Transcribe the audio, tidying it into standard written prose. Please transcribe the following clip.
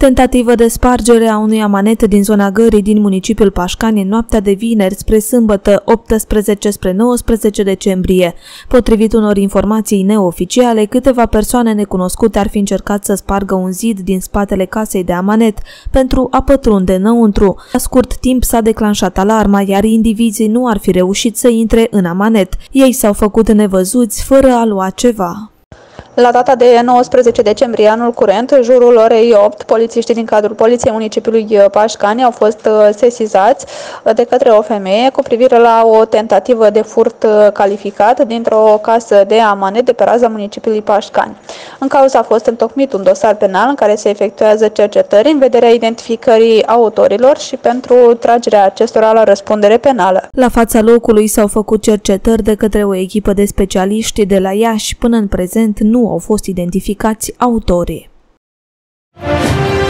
Tentativă de spargere a unui amanet din zona Gării din municipiul Pașcani în noaptea de vineri spre sâmbătă 18 spre 19 decembrie. Potrivit unor informații neoficiale, câteva persoane necunoscute ar fi încercat să spargă un zid din spatele casei de amanet pentru a pătrunde înăuntru. La scurt timp s-a declanșat alarma, iar indivizii nu ar fi reușit să intre în amanet. Ei s-au făcut nevăzuți fără a lua ceva. La data de 19 decembrie anul curent, în jurul orei 8, polițiștii din cadrul Poliției Municipiului Pașcani au fost sesizați de către o femeie cu privire la o tentativă de furt calificat dintr-o casă de amanet de pe raza municipiului Pașcani. În cauză a fost întocmit un dosar penal în care se efectuează cercetări în vederea identificării autorilor și pentru tragerea acestora la răspundere penală. La fața locului s-au făcut cercetări de către o echipă de specialiști de la Iași. Până în prezent nu au fost identificați autorii.